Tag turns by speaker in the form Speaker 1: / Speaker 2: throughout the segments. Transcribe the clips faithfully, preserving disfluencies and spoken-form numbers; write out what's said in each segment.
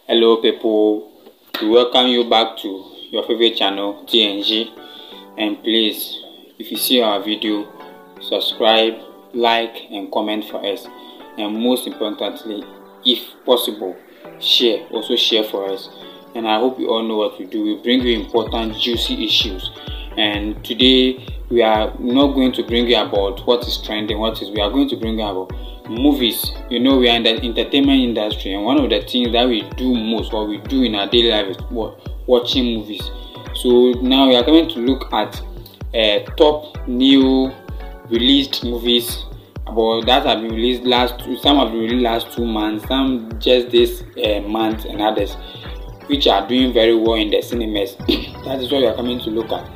Speaker 1: Hello people, we welcome you back to your favorite channel T N G, and please, if you see our video, subscribe, like and comment for us, and most importantly, if possible, share, also share for us. And I hope you all know what we do. We bring you important juicy issues, and today we are not going to bring you about what is trending, what is we are going to bring you about movies. You know, we are in the entertainment industry, and one of the things that we do most, what we do in our daily life, is watching movies. So now we are going to look at uh, top new released movies about that have been released last two, some have been released last two months, some just this uh, month, and others which are doing very well in the cinemas. That is what we are coming to look at.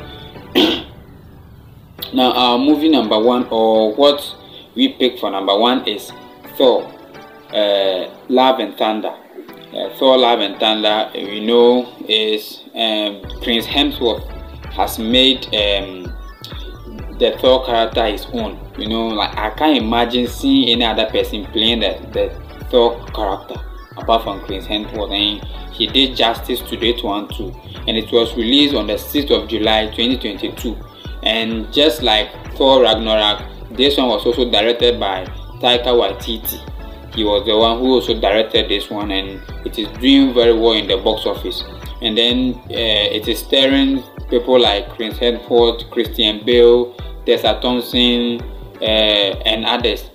Speaker 1: Now our movie number one, or what we pick for number one, is Thor, uh, Love and Thunder. Uh, Thor, Love and Thunder, we know, is um, Chris Hemsworth has made um, the Thor character his own. You know, like I can't imagine seeing any other person playing the, the Thor character apart from Chris Hemsworth, and he did justice to that one too. And it was released on the sixth of July twenty twenty-two. And just like Thor Ragnarok, this one was also directed by Taika Waititi. He was the one who also directed this one, and it is doing very well in the box office. And then uh, it is starring people like Chris Hemsworth, Christian Bale, Tessa Thompson, uh, and others.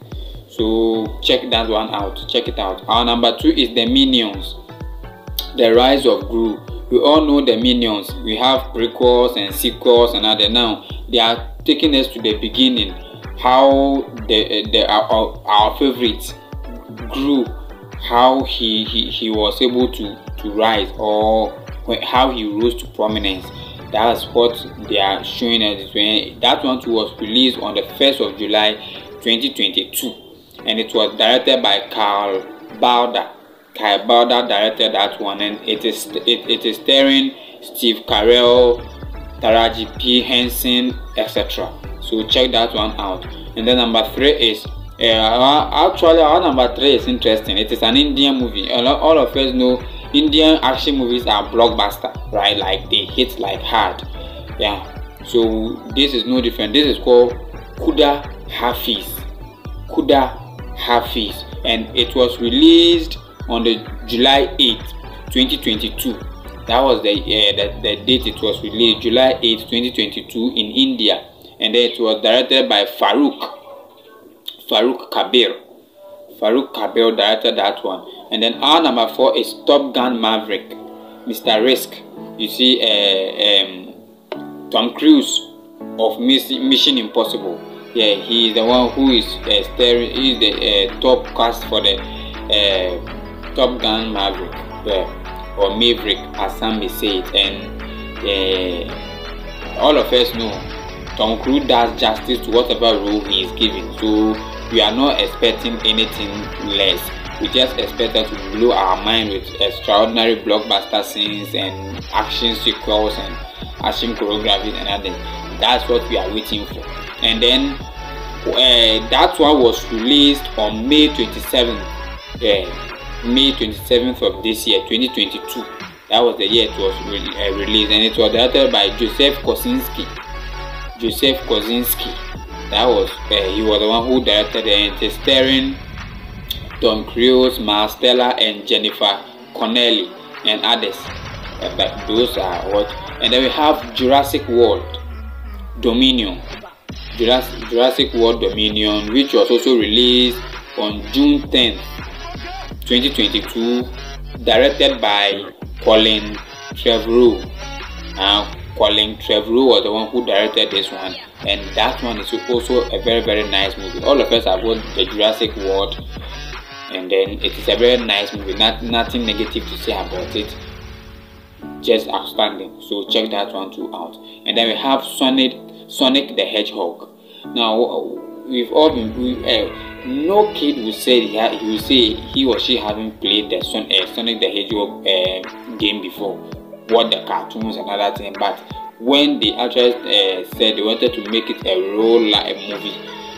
Speaker 1: So check that one out. Check it out. Our number two is The Minions, The Rise of Gru. We all know the Minions. We have prequels and sequels and other. Now they are taking us to the beginning, how the, the our, our favorite grew, how he, he he was able to to rise, or how he rose to prominence. That's what they are showing us. That one too was released on the first of July twenty twenty-two, and it was directed by Carl Balder. Kai Balder directed that one, and it is it, it is starring Steve Carell, Taraji P. Henson, et cetera. So check that one out. And then number three is uh, actually our number three is interesting. It is an Indian movie. All of us know Indian action movies are blockbuster, right? Like they hit like hard. Yeah. So this is no different. This is called Khuda Hafiz. Khuda Hafiz, and it was released on the July eighth, twenty twenty-two. That was the, uh, the the date it was released, July eighth, twenty twenty-two in India, and then it was directed by Farouk Farouk Kabir. Farouk Kabir directed that one. And then our number four is Top Gun Maverick, Mister Risk. You see, uh, um, Tom Cruise of Mission Impossible. Yeah, he is the one who is uh, steering. He is the uh, top cast for the uh, Top Gun Maverick, yeah, or Maverick as some may say it. And uh, all of us know Tom Cruise does justice to whatever role he is given. So we are not expecting anything less. We just expect us to blow our mind with extraordinary blockbuster scenes and action sequels and action choreography and other. That's what we are waiting for. And then uh, that one was released on May twenty-seventh. Yeah. May twenty-seventh of this year, twenty twenty-two. That was the year it was re uh, released, and it was directed by Joseph Kosinski. Joseph Kosinski. That was uh, he was the one who directed it, and it is starring Tom Cruise, Miles Teller, and Jennifer Connelly, and others. Uh, but those are what. And then we have Jurassic World Dominion. Jurassic, Jurassic World Dominion, which was also released on June tenth, twenty twenty-two, directed by Colin Trevorrow. Uh, Colin Trevorrow was the one who directed this one, and that one is also a very very nice movie. All of us have watched the Jurassic World, and then it is a very nice movie. Not nothing negative to say about it, just outstanding. So check that one too out. And then we have Sonic Sonic the Hedgehog. Now we've all been we, uh, no kid will say he, ha he will say he or she haven't played the Son uh, Sonic the Hedgehog uh, game before, what the cartoons and other thing. But when they actually uh, said they wanted to make it a role like a movie,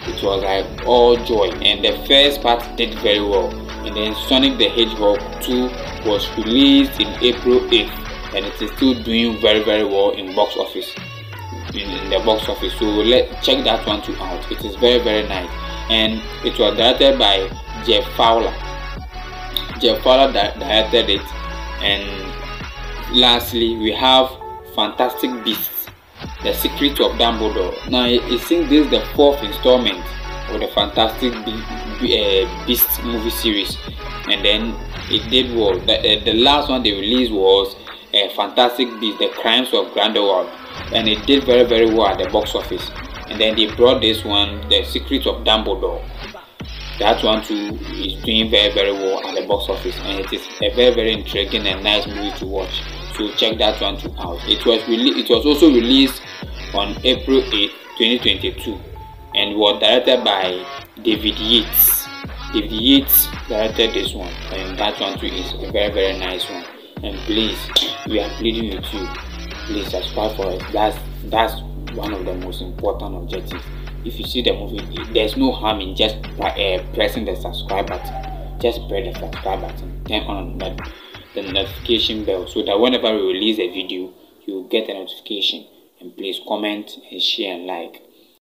Speaker 1: it was like all joy, and the first part did very well. And then Sonic the Hedgehog two was released in April eighth, and it is still doing very very well in box office. In, in the box office, so let check that one too out. It is very very nice, and it was directed by Jeff Fowler. Jeff Fowler di directed it, and lastly we have Fantastic Beasts: The Secret of Dumbledore. Now it, it seems this is the fourth installment of the Fantastic Be Be uh, Beasts movie series, and then it did well. The, uh, the last one they released was uh, Fantastic Beasts: The Crimes of Grindelwald, and it did very very well at the box office. And then they brought this one, The Secret of Dumbledore. That one too is doing very very well at the box office, and it is a very very intriguing and nice movie to watch. So check that one too out. It was really it was also released on April eighth twenty twenty-two, and was directed by David Yates. David Yates directed this one, and that one too is a very very nice one. And please, we are pleading with you, please subscribe for us. That's that's one of the most important objectives. If you see the movie, there's no harm in just uh, pressing the subscribe button. Just press the subscribe button, turn on the, the notification bell, so that whenever we release a video, you will get a notification. And please comment and share and like.